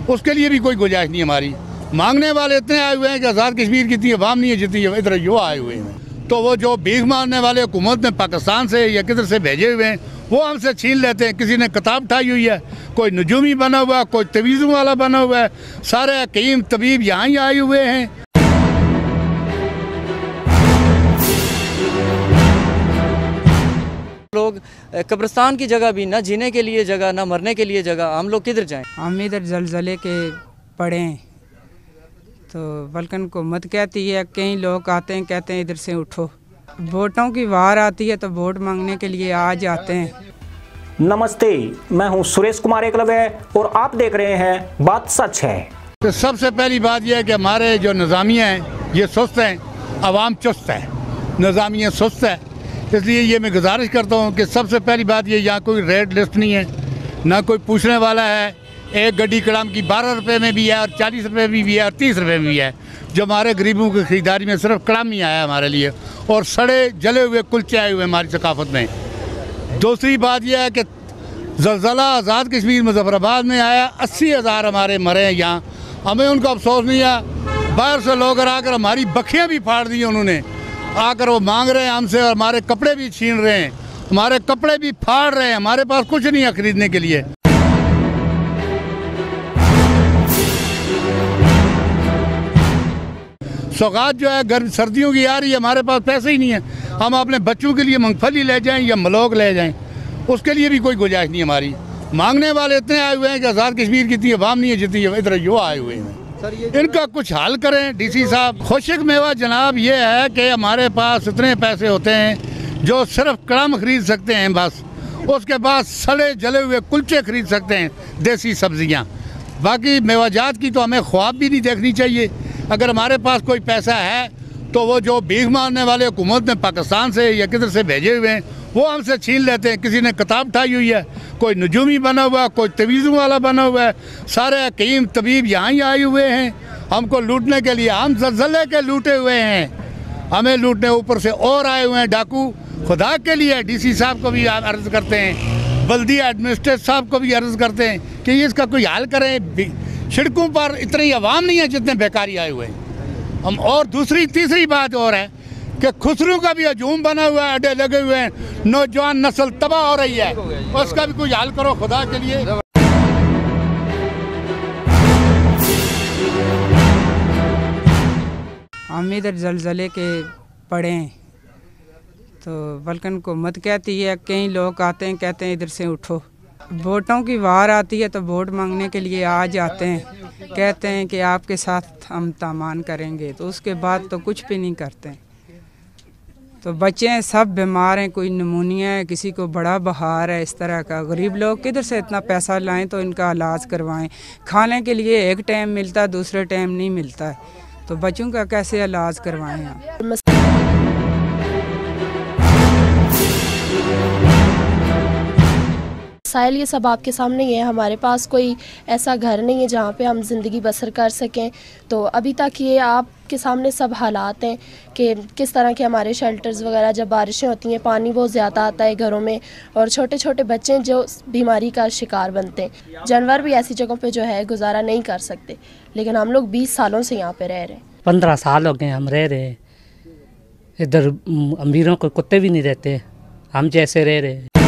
उसके लिए भी कोई गुंजाइश नहीं हमारी। मांगने वाले इतने आए हुए हैं कि आज़ाद कश्मीर की इतनी अवाम नहीं है जितनी इधर यो आए हुए हैं। तो वो जो भीख मांगने वाले हुकूमत ने पाकिस्तान से या किधर से भेजे हुए हैं वो हमसे छीन लेते हैं। किसी ने किताब उठाई हुई है, कोई नजूमी बना हुआ, कोई तवीज़ों वाला बना हुआ है, सारे हकीम तबीब यहाँ ही आए हुए हैं। लोग कब्रिस्तान की जगह भी ना जीने के लिए जगह, ना मरने के लिए जगह, हम लोग किधर जाएं? हम इधर जलजले के पड़े हैं तो बल्कि हुकूमत कहती है, कई लोग आते हैं कहते हैं इधर से उठो। वोटों की वार आती है तो वोट मांगने के लिए आ जाते हैं। नमस्ते, मैं हूं सुरेश कुमार एकलव्य और आप देख रहे हैं बात सच है। तो सबसे पहली बात यह है कि हमारे जो निज़ामिया हैं ये सुस्त हैं, अवाम चुस्त है, निज़ामिया सुस्त है। इसलिए ये मैं गुजारिश करता हूँ कि सबसे पहली बात ये, यहाँ कोई रेट लिस्ट नहीं है, ना कोई पूछने वाला है। एक गड्डी कड़ाम की 12 रुपये में भी है और 40 रुपये में भी है और 30 रुपये में भी है। जो हमारे गरीबों की खरीदारी में सिर्फ कड़ाम ही आया हमारे लिए, और सड़े जले हुए कुलचे आए हुए हमारी सकाफत में। दूसरी बात यह है कि ज़लज़ला आज़ाद कश्मीर मुज़फ़्फ़राबाद में आया, 80,000 हमारे मरे हैं यहाँ। हमें उनका अफसोस नहीं है। बाहर से लोग आकर हमारी बखियाँ भी फाड़ दी उन्होंने, आकर वो मांग रहे हैं हमसे और हमारे कपड़े भी छीन रहे हैं, हमारे कपड़े भी फाड़ रहे हैं। हमारे पास कुछ नहीं है खरीदने के लिए। सौगात जो है गर्म सर्दियों की आ रही है, हमारे पास पैसे ही नहीं है। हम अपने बच्चों के लिए मूंगफली ले जाएं या मलोक ले जाएं, उसके लिए भी कोई गुंजाइश नहीं हमारी। मांगने वाले इतने आए हुए हैं कि आज़ाद कश्मीर की इतनी अवाम नहीं है जितनी इधर यो आए हुए हैं। इनका कुछ हल करें डीसी साहब। खुशक मेवा जनाब ये है कि हमारे पास इतने पैसे होते हैं जो सिर्फ कड़म खरीद सकते हैं बस, उसके बाद सड़े जले हुए कुलचे खरीद सकते हैं, देसी सब्जियाँ। बाकी मेवाजात की तो हमें ख्वाब भी नहीं देखनी चाहिए। अगर हमारे पास कोई पैसा है तो वो जो भीख मांगने वाले हुकूमत ने पाकिस्तान से या किधर से भेजे हुए हैं वो हमसे छीन लेते हैं। किसी ने किताब उठाई हुई है, कोई नजूमी बना हुआ, कोई तवीज़ों वाला बना हुआ है, सारे हकीम तबीब यहाँ ही आए हुए हैं हमको लूटने के लिए। हम ज़लज़ले के लूटे हुए हैं, हमें लूटने ऊपर से और आए हुए हैं डाकू। खुदा के लिए डीसी साहब को भी अर्ज़ करते हैं, बल्दिया एडमिनिस्ट्रेटर साहब को भी अर्ज़ करते हैं कि इसका कोई हल करें। सड़कों पर इतनी आवाम नहीं है जितने बेकारी आए हुए हैं हम। और दूसरी तीसरी बात और है कि खुसरू का भी हजूम बना हुआ है, अड्डे लगे हुए हैं, नौजवान नस्ल तबाह हो रही है, उसका भी कोई हल करो खुदा के लिए। हम इधर जलजले के पड़े हैं तो बल्कि हुकूमत कहती है, कई लोग आते हैं कहते हैं इधर से उठो। वोटों की वार आती है तो वोट मांगने के लिए आ जाते हैं, कहते हैं कि आपके साथ हम तामान करेंगे, तो उसके बाद तो कुछ भी नहीं करते हैं। तो बच्चे हैं सब बीमार हैं, कोई नमूनिया है, किसी को बड़ा बुखार है, इस तरह का। गरीब लोग किधर से इतना पैसा लाएं तो इनका इलाज करवाएं। खाने के लिए एक टाइम मिलता है, दूसरे टाइम नहीं मिलता है, तो बच्चों का कैसे इलाज करवाएं हम। साहिल, ये सब आपके सामने ही है। हमारे पास कोई ऐसा घर नहीं है जहाँ पे हम ज़िंदगी बसर कर सकें। तो अभी तक ये आपके सामने सब हालात हैं कि किस तरह के हमारे शेल्टर्स वगैरह, जब बारिशें होती हैं पानी बहुत ज़्यादा आता है घरों में, और छोटे छोटे बच्चे जो बीमारी का शिकार बनते हैं। जानवर भी ऐसी जगहों पे जो है गुजारा नहीं कर सकते, लेकिन हम लोग 20 सालों से यहाँ पे रह रहे हैं। 15 साल हो गए हम रह रहे हैं इधर। अमीरों को कुत्ते भी नहीं रहते, हम जैसे रह रहे हैं।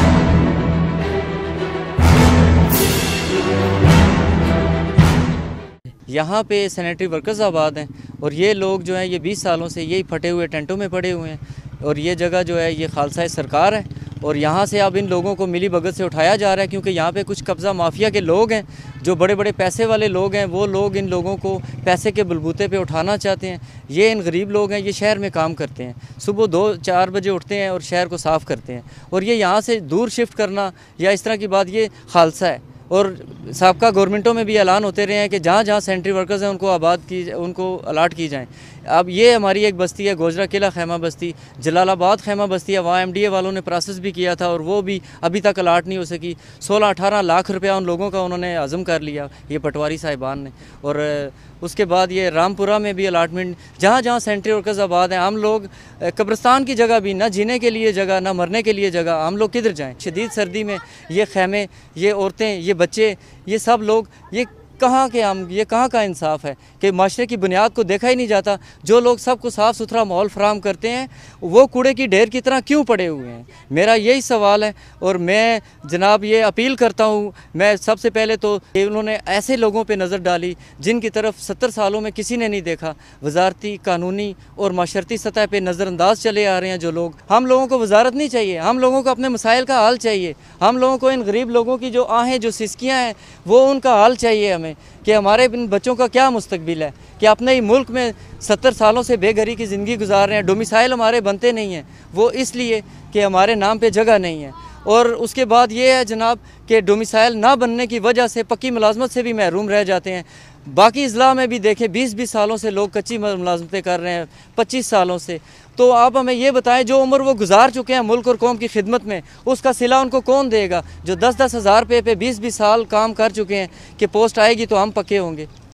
यहाँ पे सैनिटरी वर्कर्स आबाद हैं और ये लोग जो हैं ये 20 सालों से यही फटे हुए टेंटों में पड़े हुए हैं। और ये जगह जो है ये खालसा सरकार है और यहाँ से अब इन लोगों को मिली भगत से उठाया जा रहा है, क्योंकि यहाँ पे कुछ कब्ज़ा माफिया के लोग हैं, जो बड़े बड़े पैसे वाले लोग हैं। वो लोग इन लोगों को पैसे के बलबूते पे उठाना चाहते हैं। ये इन गरीब लोग हैं, ये शहर में काम करते हैं, सुबह 2-4 बजे उठते हैं और शहर को साफ़ करते हैं। और ये यहाँ से दूर शिफ्ट करना या इस तरह की बात, ये खालसा है। और साबका गवर्नमेंटों में भी ऐलान होते रहे हैं कि जहाँ जहाँ सैनिटरी वर्कर्स हैं उनको अलाट की जाएँ। अब ये हमारी एक बस्ती है गोजरा किला खैमा बस्ती, जलालाबाद खैमा बस्ती है, वहाँ MDA वालों ने प्रोसेस भी किया था और वो भी अभी तक अलाट नहीं हो सकी। 16-18 लाख रुपया उन लोगों का उन्होंने आज़म कर लिया, ये पटवारी साहिबान ने। और उसके बाद ये रामपुरा में भी अलाटमेंट, जहाँ जहाँ सैनिटरी वर्कर्स आबाद हैं। हम लोग कब्रिस्तान की जगह भी ना जीने के लिए जगह, ना मरने के लिए जगह, हम लोग किधर जाएँ। शदीद सर्दी में ये खैमे, ये औरतें, ये बच्चे, ये सब लोग ये कहाँ के हम, ये कहाँ का इंसाफ है कि माशरे की बुनियाद को देखा ही नहीं जाता। जो लोग सबको साफ़ सुथरा माहौल फराहम करते हैं वो कूड़े की ढेर की तरह क्यों पड़े हुए हैं, मेरा यही सवाल है। और मैं जनाब ये अपील करता हूँ, मैं सबसे पहले तो उन्होंने ऐसे लोगों पे नज़र डाली जिनकी तरफ 70 सालों में किसी ने नहीं देखा। वजारती, कानूनी और माशरती सतह पे नज़रअंदाज चले आ रहे हैं जो लोग। हम लोगों को वजारत नहीं चाहिए, हम लोगों को अपने मसाइल का हल चाहिए। हम लोगों को इन गरीब लोगों की जो आहें, जो सिसकियाँ हैं, वो उनका हल चाहिए हमें कि हमारे इन बच्चों का क्या मुस्तकबिल है कि अपने ही मुल्क में 70 सालों से बेघरी की ज़िंदगी गुजार रहे हैं। डोमिसाइल हमारे बनते नहीं हैं, वो इसलिए कि हमारे नाम पे जगह नहीं है। और उसके बाद ये है जनाब कि डोमिसाइल ना बनने की वजह से पक्की मुलाजमत से भी महरूम रह जाते हैं। बाकी अज़ला में भी देखें 20-20 सालों से लोग कच्ची मुलाजमतें कर रहे हैं, 25 सालों से। तो आप हमें ये बताएं, जो उम्र वो गुजार चुके हैं मुल्क और कौम की खिदमत में, उसका सिला उनको कौन देगा? जो 10-10 हज़ार रुपये पे 20-20 साल काम कर चुके हैं कि पोस्ट आएगी तो हम पक्के होंगे।